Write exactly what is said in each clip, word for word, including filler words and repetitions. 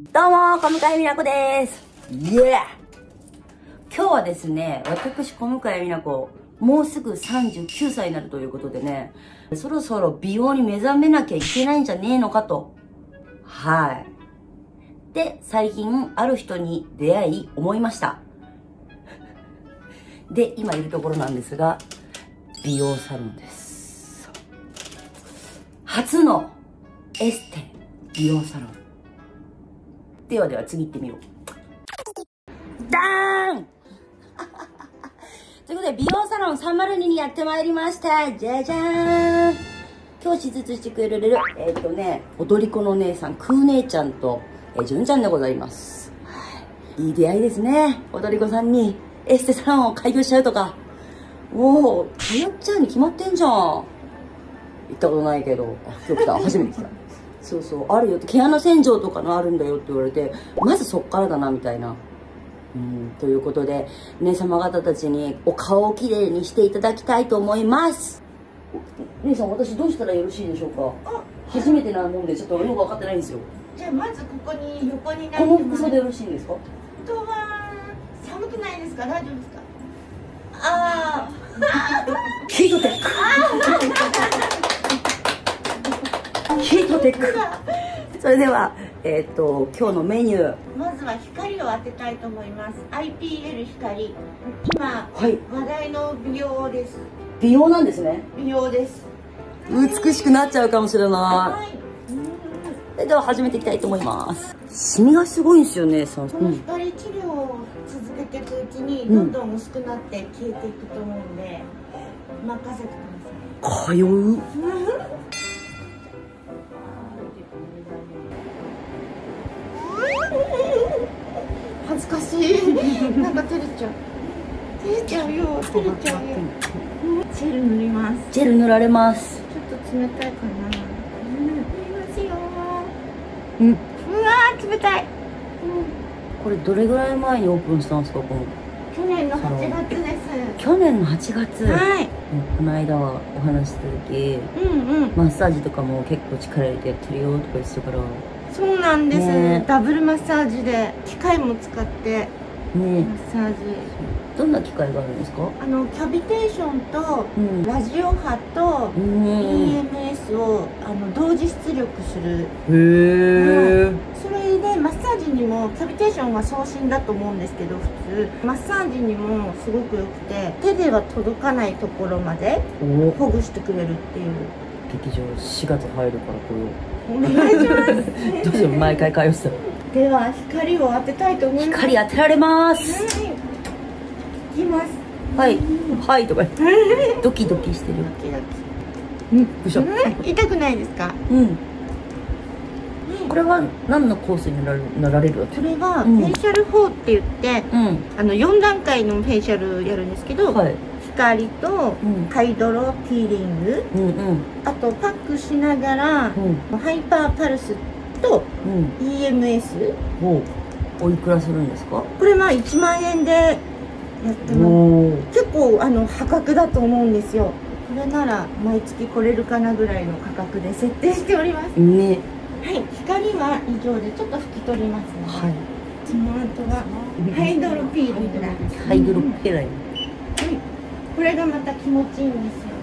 どうも、小向井美奈子です。イエー！今日はですね、私、小向井美奈子、もうすぐさんじゅうきゅうさいになるということでね、そろそろ美容に目覚めなきゃいけないんじゃねえのかと。はい。で、最近、ある人に出会い、思いました。で、今いるところなんですが、美容サロンです。初のエステ美容サロン。ではでは次行ってみよう。ダーンということで、美容サロンさんまるににやってまいりました。じゃじゃーん。今日手術してくれる、えっとね、踊り子の姉さん、くー姉ちゃんと、えー、じゅんちゃんでございます。いい出会いですね。踊り子さんにエステサロンを開業しちゃうとか。おお、通っちゃうに決まってんじゃん。行ったことないけど、あ、今日来た。初めて来た。そうそう、あるよって、毛穴洗浄とかのあるんだよって言われて、まずそっからだな、みたいな。うん、ということで、姉様方たちにお顔をきれいにしていただきたいと思います。姉さん、私どうしたらよろしいでしょうか？初めてなもんで、ちょっとよく分かってないんですよ。 じゃあ、まずここに横になって。 この服装でよろしいんですか？ 本当は、寒くないですか？大丈夫ですか？ああ。 ヒートテック。ヒートテック。それでは、えっと今日のメニュー、 まずは光を当てたいと思います。 アイピーエル 光、今、はい、話題の美容です。 美容なんですね。 美容です。 美しくなっちゃうかもしれない。はい、それでは始めていきたいと思います。シミがすごいんですよね。 この光治療を続けていくうちにどんどん薄くなって消えていくと思うんで、うん、任せてください。 通う恥ずかしい。なんか照れちゃう。照れちゃうよ。照れちゃうよ。ジェル塗ります。 ジェル塗られます。 ちょっと冷たいかな。うん、塗りますよ。 うん。 うわー、冷たい。うん。 これどれぐらい前にオープンしたんですか、この。 去年のはちがつです。 去年のはちがつ。 はい。 この間はお話した時、うんうん、マッサージとかも結構力入れてやってるよとか言ってたから。 そうなんです、ね、ダブルマッサージで機械も使ってね、マッサージ。 どんな機械があるんですか？ あのキャビテーションと、うん、ラジオ波と イーエムエス をあの同時出力する。へえ、はい、それでマッサージにも、キャビテーションは送信だと思うんですけど、普通マッサージにもすごくよくて、手では届かないところまでほぐしてくれるっていう。 劇場しがつ入るからこれをお願いします。 どうしよう、毎回通ってた。 では光を当てたいと思います。 光当てられます。はい、 いきます。 はいはいとかドキドキしてる。ドキドキ。うん、よいしょ。 痛くないですか？ うん。これは何のコースになられなられるわけ？ これはフェイシャルフォーって言って、うん、あのよんだんかいのフェイシャルやるんですけど、はい、光とハイドロピーリング、うんうん、あとパックしながら、うん、ハイパーパルスと イーエムエス、うん、 おいくらするんですか？ これはいちまんえんでやってます。結構あの破格だと思うんですよ。これなら毎月来れるかなぐらいの価格で設定しておりますね。はい、光は以上でちょっと拭き取りますね。はい、その後はハイドロピーリングだ。 ハイドロピーリング、はい、 これがまた気持ちいいんですよ。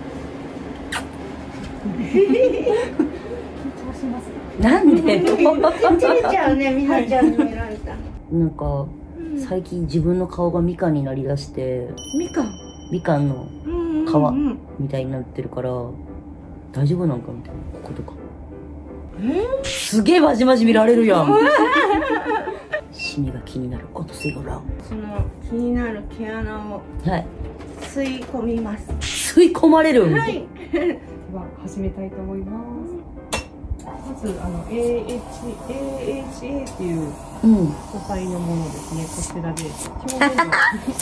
なんで？ 照れちゃうね、みなちゃんに見られた。 なんか最近自分の顔がみかんになりだして、 みかん、 みかんの皮みたいになってるから大丈夫なんかみたいな、こことか。え？すげえまじまじ見られるやん。シミが気になることすいごらん。 その気になる毛穴をはい吸い込みます。 吸い込まれる。 はい。では始めたいと思います。まずあの エーエイチエー っていう素材のものですね。こちらで表面の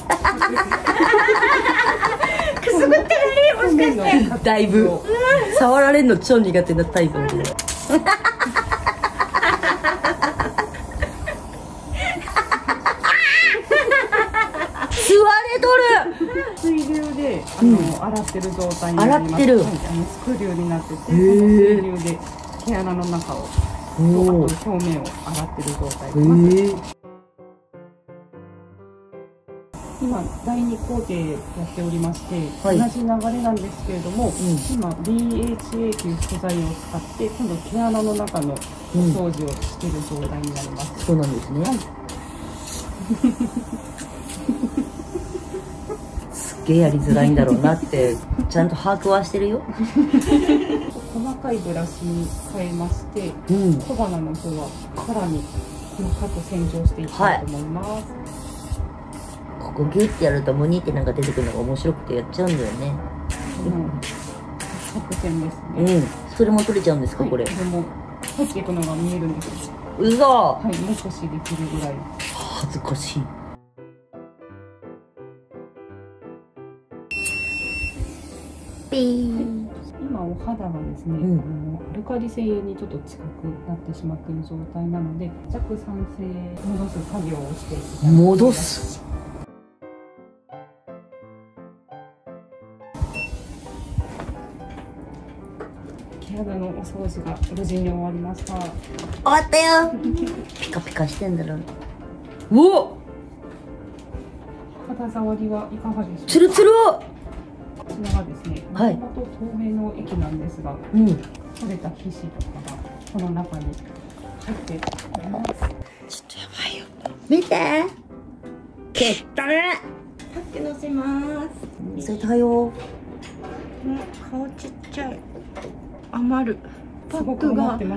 くすぐってるね、もしかして。 だいぶ触られるの超苦手なタイプで。吸われとる。 水流であの、うん、洗ってる状態になります。 洗ってる。 はい、あのスクリューになってて、その水流で毛穴の中をと表面を洗ってる状態です。今だいに工程やっておりまして、はい、同じ流れなんですけれども、うん、今 ビーエイチエー という素材を使って今度毛穴の中のお掃除をしている状態になります。 うん、そうなんですね。はい、すっげえやりづらいんだろうなってちゃんと把握はしてるよ。 細かいブラシに変えまして、うん、小鼻の方はさらに細かく洗浄していきたいと思います。はい、 ここギュッてやるとムニってなんか出てくるのが面白くてやっちゃうんだよね。 うん、作戦ですね。 うん、それも取れちゃうんですか、はい、これ。 でも入っていくのが見えるんですよ。 うそ。 はい、目視できるぐらい。 恥ずかしい。ピー。はい、 今お肌がですね、うん、あのアルカリ性にちょっと近くなってしまっている状態なので、弱酸性戻す作業をしていきたい。 戻す。 毛穴のお掃除が無事に終わりました。終わったよ。ピカピカしてんだろう。うお。 肌触りはいかがでしょうか。 ツルツル。 こちらがですね、もともと透明の液なんですが、うん、取れた皮脂とかがこの中に入っております。 ちょっとやばいよ。見て。けったね。 パックのせます。 乗せたよ。 顔ちっちゃい。余る。パックが。今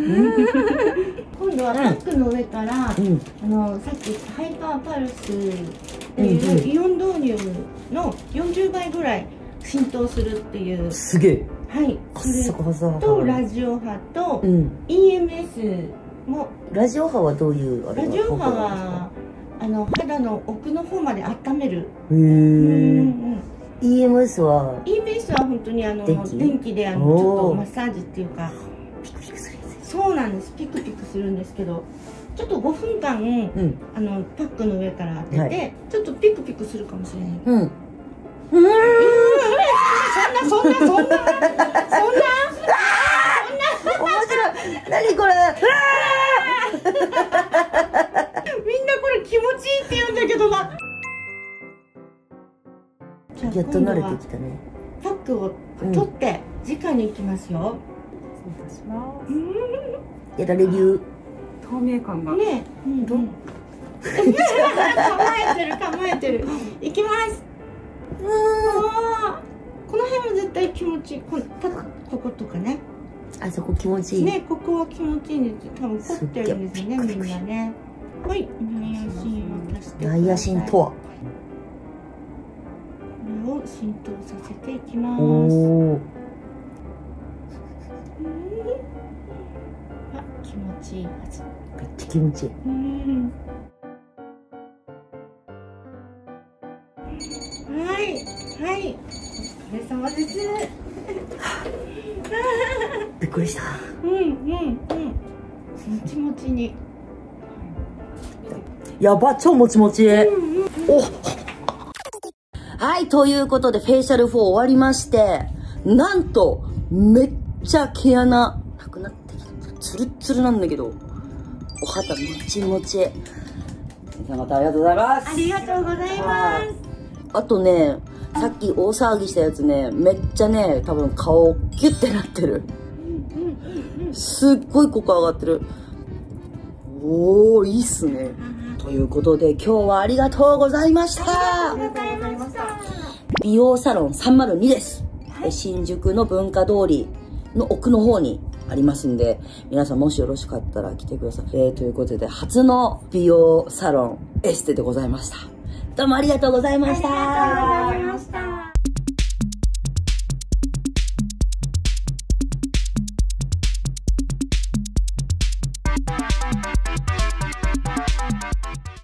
度はパックの上から、うん、あのさっきハイパーパルスっていうイオン導入のよんじゅうばいぐらい浸透するっていう。 すげえ。 はい。それとラジオ波と イーエムエス も。 ラジオ波はどういうあれ？ ラジオ波はあの肌の奥の方まで温める。 へえ。イーエムエス はイーエムエス は本当にあの電気、電気であのちょっとマッサージっていうかピクピクするやつ。そうなんです。ピクピクするんですけど、ちょっとごふんかん、うん、あのパックの上から当てて、はい、ちょっとピクピクするかもしれない。うん。うん。そんなそんなそんなそんなそんな面白い。何これ。 みんなこれ気持ちいいって言うんだけどな。 やっと慣れてきたね。 パックを取って直に行きますよ。 失礼いたします。 やられる。 透明感が。 ね。うん。構えてる構えてる。行きます。うわあ。この辺も絶対気持ちいい。こたこことかね。 あそこ気持ちいい。 ね、ここは気持ちいいんですよ。多分凝ってるんですよね、みんなね。はい。ナイアシンを足してください。 ナイアシンとは。 を浸透させていきます。あ、気持ちいいはず。 めっちゃ気持ちいい。うん。 はい、はい、お疲れ様です。 びっくりした。 うんうんうん。もちもちに。 やば、超もちもち。うんうん、お。はい、ということで、フェイシャルフォー終わりまして、なんと、めっちゃ毛穴、なくなってきた。ツルッツルなんだけど、お肌もちもち。皆さんまたありがとうございます。 ありがとうございます。 あとね、さっき大騒ぎしたやつね、めっちゃね、多分顔、キュッてなってる。すっごいここ上がってる。おー、いいっすね。ということで、今日はありがとうございました。 ありがとうございました。 美容サロンさんまるにです。はい、新宿の文化通りの奥の方にありますんで、皆さんもしよろしかったら来てください。えー、ということで、初の美容サロンエステでございました。どうもありがとうございました。